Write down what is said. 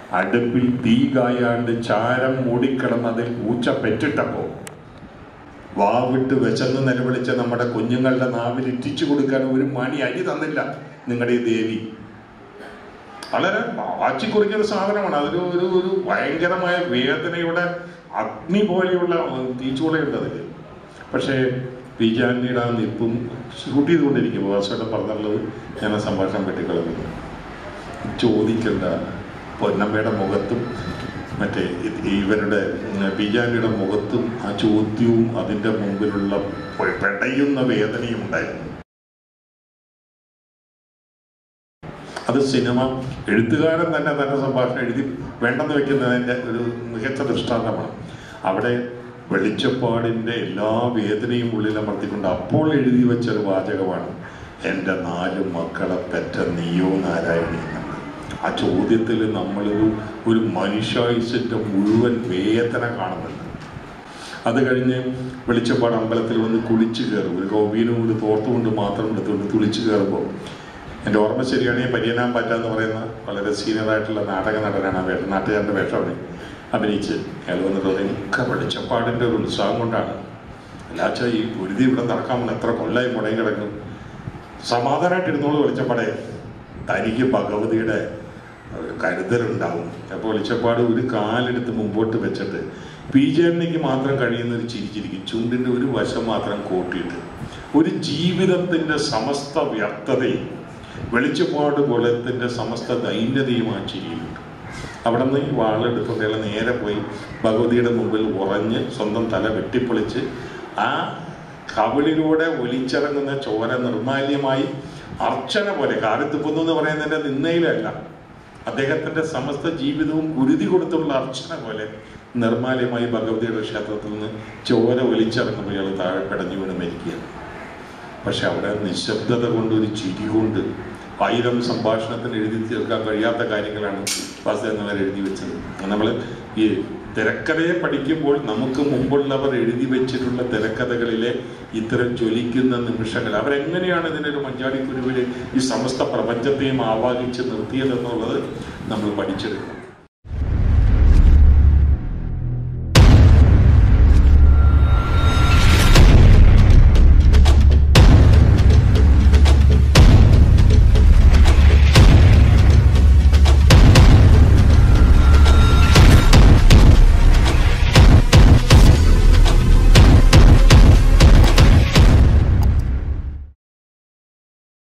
അടുപ്പിൽ തീ കായാണ്ട് ചാരം മൂടിക്കിടന്ന് അതിൽ പൂച്ച പെറ്റിട്ടപ്പോ വാവിട്ട് വിശന്ന് നിലവിളിച്ച നമ്മുടെ കുഞ്ഞുങ്ങളുടെ നാവിൽ ഇറ്റിച്ചു കൊടുക്കാൻ ഒരു മണി അരി തന്നില്ല നിങ്ങളുടെ ഈ ദേവി. വളരെ വാച്ചിക്കുറിക്കുന്ന സാധനമാണ്. അതൊരു ഒരു ഒരു ഭയങ്കരമായ വേദനയുടെ അഗ്നി പോലെയുള്ള തീച്ചൂളയുണ്ട് അതിൽ. പക്ഷേ വിജയാനിയുടെ ആ നിപ്പും ഷൂട്ട് ചെയ്തുകൊണ്ടിരിക്കുമ്പോൾ വാസുവേട്ടൻ പറഞ്ഞുള്ളത് ഞാൻ ആ സംഭാഷണം വെട്ടിക്കളഞ്ഞു. ചോദിക്കേണ്ട പൊന്നമ്മയുടെ മുഖത്തും മറ്റേ ഇവരുടെ വിജയാനിയുടെ മുഖത്തും ആ ചോദ്യവും അതിൻ്റെ മുമ്പിലുള്ള പെടയുന്ന വേദനയും ഉണ്ടായിരുന്നു. അത് സിനിമ എഴുത്തുകാരൻ തന്നെ സംഭാഷണം എഴുതി വേണ്ടെന്ന് വെക്കുന്നതിൻ്റെ ഒരു മികച്ച ദൃഷ്ടാന്തമാണ്. അവിടെ വെളിച്ചപ്പാടിൻ്റെ എല്ലാ വേദനയും ഉള്ളിലമർത്തിക്കൊണ്ട് അപ്പോൾ എഴുതി വെച്ചൊരു വാചകമാണ്, എൻ്റെ 4 മക്കളെ പെറ്റ നീയോ നാരായണി എന്നുള്ളത്. ആ ചോദ്യത്തിൽ നമ്മളൊരു മനുഷ്യായുസിൻ്റെ മുഴുവൻ വേദന കാണുന്നുണ്ട്. അത് കഴിഞ്ഞ് വെളിച്ചപ്പാട് അമ്പലത്തിൽ വന്ന് കുളിച്ചു കയറും. ഒരു കൗബീനും കൊണ്ട് തോർത്തുകൊണ്ട് മാത്രം എടുത്തുകൊണ്ട് തുളിച്ചു കയറുമ്പോൾ എൻ്റെ ഓർമ്മ ശരിയാണെങ്കിൽ പരിയനാൻ പറ്റാന്ന് പറയുന്ന വളരെ സീനിയറായിട്ടുള്ള നാടക നടനാണ് ആ നാട്ടുകാരൻ്റെ വേഷം അഭിനയിച്ച് അയാൾ വന്നിട്ട് ഒക്കെ വെളിച്ചപ്പാടിൻ്റെ ഒരു ഉത്സാഹം കൊണ്ടാണ്. അല്ലാച്ചാ ഈ പൊരുതി ഇവിടെ നടക്കാമെന്ന് എത്ര കൊല്ലായി മുടങ്ങി കിടക്കും, സമാധാനമായിട്ട് ഇരുന്നോളൂ വെളിച്ചപ്പാടെ, തനിക്ക് ഭഗവതിയുടെ കരുതലുണ്ടാവും. അപ്പോൾ വെളിച്ചപ്പാട് ഒരു കാലെടുത്ത് മുമ്പോട്ട് വെച്ചിട്ട് വിജയണ്ണയ്ക്ക് മാത്രം കഴിയുന്നൊരു ചിരിച്ചിരിക്കും, ചുണ്ടിൻ്റെ ഒരു വശം മാത്രം കൂട്ടിയിട്ട്. ഒരു ജീവിതത്തിൻ്റെ സമസ്ത വ്യക്തതയും വെളിച്ചപ്പാട് കുലത്തിൻ്റെ സമസ്ത ദൈന്യതയും ആ ചിരിയിലുണ്ട്. അവിടെ നിന്ന് ഈ വാളെടുത്തുകൊണ്ട് അയാൾ നേരെ പോയി ഭഗവതിയുടെ മുമ്പിൽ ഉറഞ്ഞ് സ്വന്തം തല വെട്ടിപ്പൊളിച്ച് ആ കവിളിലൂടെ ഒലിച്ചിറങ്ങുന്ന ചോര നിർമാല്യമായി അർച്ചന പോലെ, കാലത്തുപ്പുന്നു എന്ന് പറയുന്നതിൻ്റെ നിന്നയിലല്ല, അദ്ദേഹത്തിൻ്റെ സമസ്ത ജീവിതവും കുരുതി കൊടുത്തുള്ള അർച്ചന പോലെ നിർമാല്യമായി ഭഗവതിയുടെ ക്ഷേത്രത്തിൽ നിന്ന് ചോര ഒലിച്ചിറങ്ങുമ്പോൾ ഇയാൾ താഴെ പിടഞ്ഞു വീണ് മരിക്കുകയാണ്. പക്ഷെ അവിടെ നിശബ്ദത കൊണ്ട്, ഒരു ചിരി കൊണ്ട് 1000 സംഭാഷണത്തിന് എഴുതി തീർക്കാൻ കഴിയാത്ത കാര്യങ്ങളാണ് വാസുദേവൻ എഴുതി വെച്ചത്. നമ്മൾ ഈ തിരക്കഥയെ പഠിക്കുമ്പോൾ നമുക്ക് മുമ്പുള്ളവർ എഴുതി വെച്ചിട്ടുള്ള തിരക്കഥകളിലെ ഇത്തരം ജ്വലിക്കുന്ന നിമിഷങ്ങൾ അവരെങ്ങനെയാണ് ഇതിനൊരു മഞ്ചാടിക്കുരുവിൽ ഈ സമസ്ത പ്രപഞ്ചത്തെയും ആവാഹിച്ച് നിർത്തിയതെന്നുള്ളത് നമ്മൾ പഠിച്ചെടുക്കണം.